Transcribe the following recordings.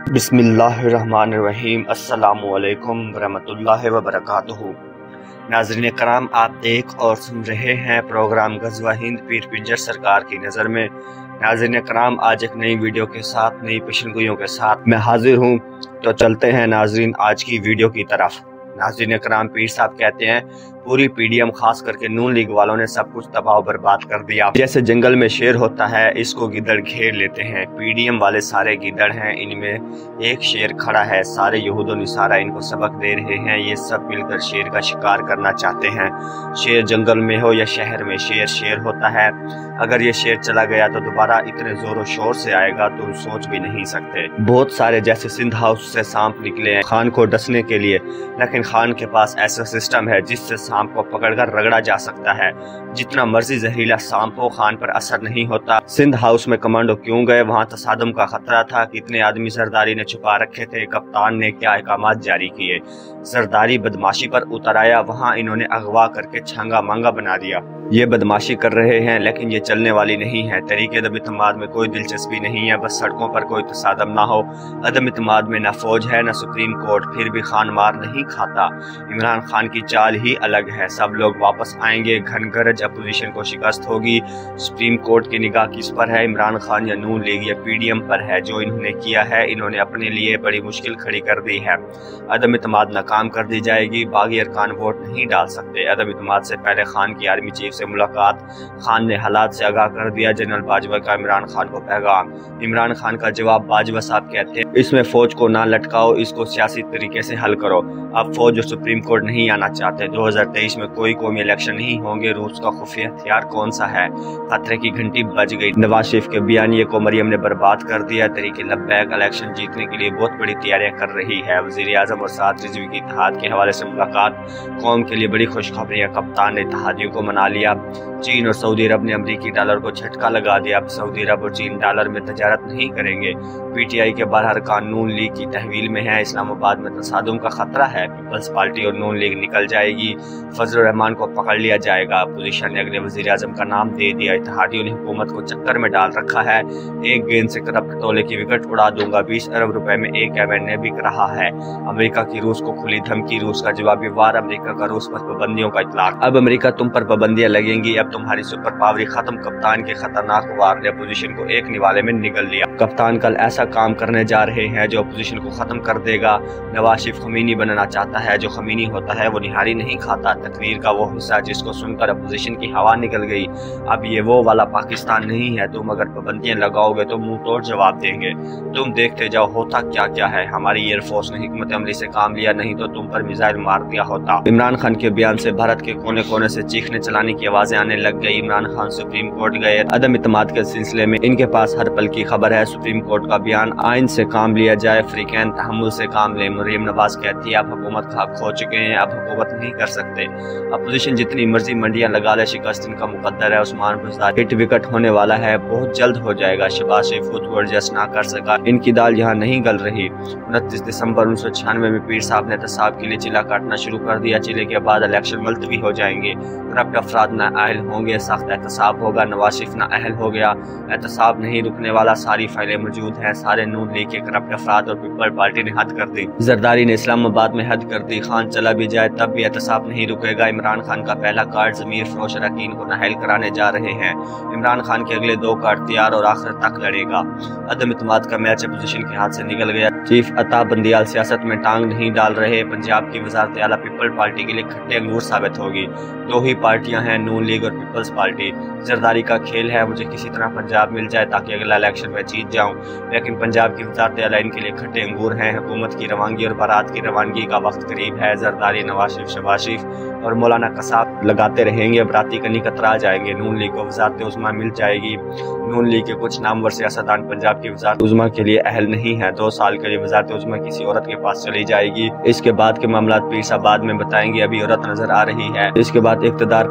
بسم اللہ الرحمن الرحیم۔ السلام علیکم ورحمۃ وبرکاتہ۔ ناظرین کرام، آپ دیکھ اور سن رہے ہیں پروگرام غزوہ ہند پیر پنجر سرکار کی نظر میں۔ ناظرین کرام، آج ایک نئی ویڈیو کے ساتھ، نئی پیشنگوئیوں کے ساتھ میں حاضر ہوں، تو چلتے ہیں ناظرین آج کی ویڈیو کی طرف۔ ناظرین کرام، پیر صاحب کہتے ہیں پوری پی ڈی ایم خاص کر کے نون لیگ والوں نے سب کچھ تباہ و برباد کر دیا۔ جیسے جنگل میں شیر ہوتا ہے، اس کو گیدڑ گھیر لیتے ہیں۔ پی ڈی ایم والے سارے گیدڑ ہیں، ان میں ایک شیر کھڑا ہے، سارے یہود و نصارہ ان کو سبق دے رہے ہیں، یہ سب مل کر شیر کا شکار کرنا چاہتے ہیں۔ شیر جنگل میں ہو یا شہر میں، شیر شیر ہوتا ہے۔ اگر یہ شیر چلا گیا تو دوبارہ اتنے زور و شور سے آئے گا تو سوچ بھی نہیں سکتے۔ بہت سارے جیسے سندھ ہاؤس سے سانپ نکلے ہیں خان کو ڈسنے کے لیے، لیکن خان کے پاس ایسا سسٹم ہے جس سے سانپ کو پکڑ کر رگڑا جا سکتا ہے۔ جتنا مرضی زہریلا سانپ ہو، خان پر اثر نہیں ہوتا۔ سندھ ہاؤس میں کمانڈو کیوں گئے؟ وہاں تصادم کا خطرہ تھا۔ کتنے آدمی زرداری نے چھپا رکھے تھے، کپتان نے کیا احکامات جاری کیے؟ زرداری بدماشی پر اتر آیا، وہاں انہوں نے اغوا کر کے چھانگا مانگا بنا دیا۔ یہ بدماشی کر رہے ہیں لیکن یہ چلنے والی نہیں ہے۔ تحریک عدم اعتماد میں کوئی دلچسپی نہیں ہے، بس سڑکوں پر کوئی تصادم نہ ہو۔ عدم اعتماد میں نہ فوج ہے نہ سپریم کورٹ، پھر بھی خان مار نہیں کھاتا۔ عمران خان کی چال ہی الگ ہے، سب لوگ واپس آئیں گے، گھن گرج اپوزیشن کو شکست ہوگی۔ سپریم کورٹ کی نگاہ کس پر ہے؟ عمران خان یا نون لیگ یا پی ڈی ایم پر ہے۔ جو انہوں نے کیا ہے، انہوں نے اپنے لیے بڑی مشکل کھڑی کر دی ہے۔ عدم اعتماد ناکام کر دی جائے گی، باغی ارکان ووٹ نہیں ڈال سکتے۔ عدم اعتماد سے پہلے خان کی آرمی چیف سے ملاقات، خان نے حالات سے آگاہ کر دیا۔ جنرل باجوہ کا عمران خان کو پیغام۔ عمران خان کا جواب، باجوہ صاحب کہتے ہیں اس میں فوج کو نہ لٹکاؤ، اس کو سیاسی طریقے سے حل کرو۔ اب فوج اور سپریم کورٹ نہیں آنا چاہتے۔ 2023 میں کوئی قومی الیکشن نہیں ہوں گے۔ روس کا خفیہ ہتھیار کون سا ہے؟ خطرے کی گھنٹی بج گئی۔ نواز شریف کے بیانیے کو مریم نے برباد کر دیا۔ تحریک لبیک الیکشن جیتنے کے لیے بہت بڑی تیاریاں کر رہی ہے۔ وزیر اعظم اور سعد رضوی کی اتحاد کے حوالے سے ملاقات، قوم کے لیے بڑی خوشخبری ہے، کپتان نے اتحادیوں کو منا لیا۔ چین اور سعودی عرب نے امریکی ڈالر کو جھٹکا لگا دیا، اب سعودی عرب اور چین ڈالر میں تجارت نہیں کریں گے۔ پی ٹی آئی کے باہر ارکان نون لیگ کی تحویل میں ہے۔ اسلام آباد میں تصادم کا خطرہ ہے، پیپلز پارٹی اور نون لیگ نکل جائے گی۔ فضل الرحمان کو پکڑ لیا جائے گا، اپوزیشن نے اگلے وزیر اعظم کا نام دے دیا۔ اتحادیوں نے حکومت کو چکر میں ڈال رکھا ہے۔ ایک گیند سے کرپٹ ٹولے کی وکٹ اڑا دوں گا، 20 ارب روپے میں ایک ایونٹ بک رہا ہے۔ امریکہ کی روس کو کھلی دھمکی، روس کا جوابی وار، امریکہ کا روس پر پابندیوں کا اطلاق۔ اب امریکہ تم پر پابندیاں لگیں گی، اب تمہاری سپر پاوری ختم۔ کپتان کے خطرناک وار نے اپوزیشن کو ایک نوالے میں نگل لیا۔ کپتان کل ایسا کام کرنے جا رہے ہیں جو اپوزیشن کو ختم کر دے گا۔ نواز شریف خمینی بننا چاہتا ہے، جو خمینی ہوتا ہے وہ نہاری نہیں کھاتا۔ تقریر کا وہ حصہ جس کو سن کر اپوزیشن کی ہوا نکل گئی۔ اب یہ وہ والا پاکستان نہیں ہے، تم اگر پابندیاں لگاؤ گے تو منہ توڑ جواب دیں گے۔ تم دیکھتے جاؤ ہوتا کیا کیا ہے۔ ہماری ایئر فورس نے حکمت عملی سے کام لیا، نہیں تو تم پر میزائل مار دیا ہوتا۔ عمران خان کے بیان سے بھارت کے کونے کونے سے چیخنے چلانے کی آوازیں آنے لگ گئی۔ عمران خان سپریم کورٹ گئے۔ عدم اعتماد کے سلسلے میں ان کے پاس ہر پل کی خبر ہے۔ سپریم کورٹ کا بیان، آئین سے کام لیا جائے، فریقین تحمل سے کام لیں۔ مریم نواز کہتی ہے اب حکومت کا حق کھو چکے ہیں، اب حکومت نہیں کر سکتے۔ اپوزیشن جتنی مرضی منڈیاں لگا لے، شکست ان کا مقدر ہے۔ عثمان بزدار ہٹ وکٹ ہونے والا ہے، بہت جلد ہو جائے گا۔ شہباز شریف خود کو ایڈجسٹ نہ کر سکا، ان کی دال یہاں نہیں گل رہی۔ 29 دسمبر 1996 میں پیر صاحب نے احتساب کے لیے چلہ کاٹنا شروع کر دیا۔ چلے کے بعد الیکشن ملتوی ہو جائیں گے، کرپٹ افراد نااہل ہوں گے، سخت احتساب ہوگا۔ نواز شریف نااہل ہو گیا، احتساب نہیں رکنے والا، ساری فائلیں موجود ہیں۔ سارے نون لیگ کے کرپٹ افراد اور پیپل پارٹی نے حد کر دی۔ زرداری نے اسلام آباد میں حد کر دی۔ خان چلا بھی جائے تب بھی احتساب نہیں رکے گا۔ عمران خان کا پہلا کارڈ ضمیر فروش اراکین کو نااہل کرانے جا رہے ہیں۔ عمران خان کے اگلے 2 کارڈ تیار اور آخر تک لڑے گا۔ عدم اعتماد کا میچ اپوزیشن کے ہاتھ سے نکل گیا۔ چیف عطا بندیال سیاست میں ٹانگ نہیں ڈال رہے۔ پنجاب کی وزارت اعلیٰ پیپل پارٹی کے لیے کھٹے انگور ثابت ہوگی۔ 2 ہی پارٹیاں ہیں، نون لیگ اور پیپلز پارٹی۔ زرداری کا کھیل ہے، مجھے کسی طرح پنجاب مل جائے تاکہ اگلا الیکشن میں جیت جاؤں، لیکن پنجاب کی وزارت اعلیٰ ان کے لیے کھٹے انگور ہیں۔ حکومت کی روانگی اور بارات کی روانگی کا وقت قریب ہے۔ زرداری، نواز شریف، شہباز شریف اور مولانا قصاب لگاتے رہیں گے، براتی کنی کترا جائیں گے۔ نون لیگ کو وزارت عظمیٰ مل جائے گی۔ نون لیگ کے کچھ نامور سیاستدان پنجاب کی وزارت عظمیٰ کے لیے اہل نہیں ہیں۔ 2 سال کے لیے وزارت عظمیٰ کسی عورت کے پاس چلی جائے گی۔ اس کے بعد کے معاملات پیر صاحب بعد میں بتائیں گے، ابھی عورت نظر آ رہی ہے۔ اس کے بعد اقتدار پر فوج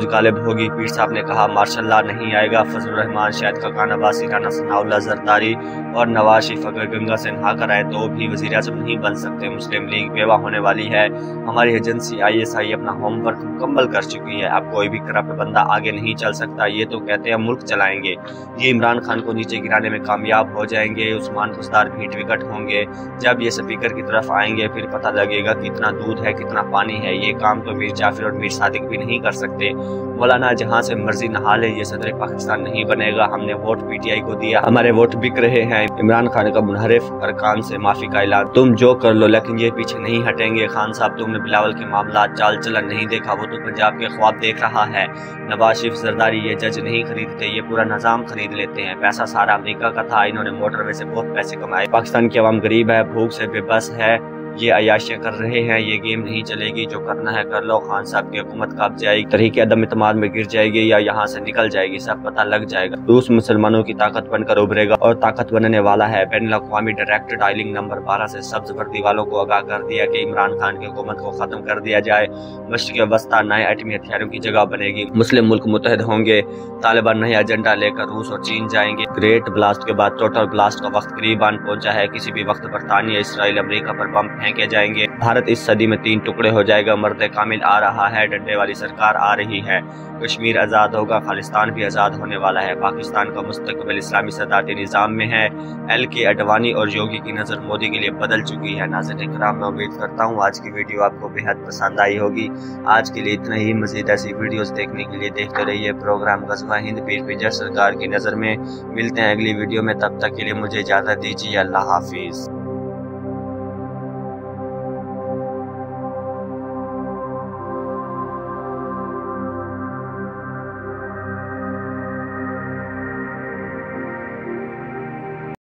غالب ہوگی۔ پیر صاحب نے کہا مارشل لا نہیں آئے گا۔ فضل الرحمان، شاہد خاقان عباسی، رانا ثناءاللہ زرداری اور نواز شریف اگر گنگا سے نہا کر آئے تو بھی وزیر اعظم نہیں بن سکتے۔ مسلم لیگ بیوہ ہونے والی ہے۔ ہماری ایجنسی ISI اپنا ہوم ورک مکمل کر چکی ہے۔ اب کوئی بھی کرپٹ بندہ آگے نہیں چل سکتا۔ یہ تو کہتے ہیں ملک چلائیں گے، یہ عمران خان کو نیچے گرانے میں کامیاب ہو جائیں گے۔ عثمان بزدار بھی ٹوکٹ ہوں گے۔ جب یہ سپیکر کی طرف آئیں گے پھر پتہ لگے گا کتنا دودھ ہے کتنا پانی ہے۔ یہ کام تو میر جعفر اور میر صادق بھی نہیں کر سکتے۔ مولانا جہاں سے مرضی نہا لے، یہ صدر پاکستان نہیں بنے گا۔ ہم نے ووٹ PTI کو دیا، ہمارے ووٹ بک رہے ہیں۔ عمران خان کا منحرف ارکان سے معافی کا اعلان، تم جو کر لو لیکن یہ پیچھے نہیں ہٹیں گے۔ خان صاحب تم نے بلاول کے معاملات چال چلن نہیں دیکھا، وہ تو پنجاب کے خواب دیکھ رہا ہے۔ نواز شریف زرداری یہ جج نہیں خریدتے، یہ پورا نظام خرید لیتے ہیں۔ پیسہ سارا امریکہ کا تھا، انہوں نے موٹر وے سے بہت پیسے کمائے۔ پاکستان کی عوام غریب ہے، بھوک سے بے بس ہے، یہ عیاشیاں کر رہے ہیں۔ یہ گیم نہیں چلے گی، جو کرنا ہے کر لو۔ خان صاحب کی حکومت کب جائے گی، طریق عدم اعتماد میں گر جائے گی یا یہاں سے نکل جائے گی، سب پتہ لگ جائے گا۔ روس مسلمانوں کی طاقت بن کر ابھرے گا اور طاقت بننے والا ہے۔ بین الاقوامی ڈائریکٹ ڈائلنگ نمبر 12 سے سبز وردی والوں کو آگاہ کر دیا کہ عمران خان کی حکومت کو ختم کر دیا جائے۔ مشرق وسطیٰ نئے ایٹمی ہتھیاروں کی جگہ بنے گی۔ مسلم ملک متحد ہوں گے۔ طالبان نیا ایجنڈا لے کر روس اور چین جائیں گے۔ گریٹ بلاسٹ کے بعد ٹوٹل بلاسٹ کا وقت قریب آن پہنچا ہے۔ کسی بھی وقت برطانیہ، اسرائیل، امریکہ پر بم پھینکے جائیں گے۔ بھارت اس صدی میں 3 ٹکڑے ہو جائے گا۔ مرد کامل آ رہا ہے، ڈنڈے والی سرکار آ رہی ہے۔ کشمیر آزاد ہوگا، خالصتان بھی آزاد ہونے والا ہے۔ پاکستان کا مستقبل اسلامی صدارتی نظام میں ہے۔ LK اڈوانی اور یوگی کی نظر مودی کے لیے بدل چکی ہے۔ ناظرین کرام، میں امید کرتا ہوں آج کی ویڈیو آپ کو بہت پسند آئی ہوگی۔ آج کے لیے اتنا ہی۔ مزید ایسی ویڈیوز دیکھنے کے لیے دیکھتے رہیے پروگرام غزوہ ہند پیر پنجر سرکار کی نظر میں۔ ملتے ہیں اگلی ویڈیو میں، تب تک کے لیے مجھے اجازت دیجیے۔ اللہ حافظ۔